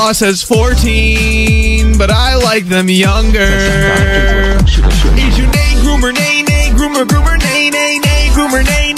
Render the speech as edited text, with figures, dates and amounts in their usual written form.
law says 14, but I like them younger. Is your name Groomer Nae Nae? Groomer Groomer Nae Nae Nae? Groomer Nae Nae?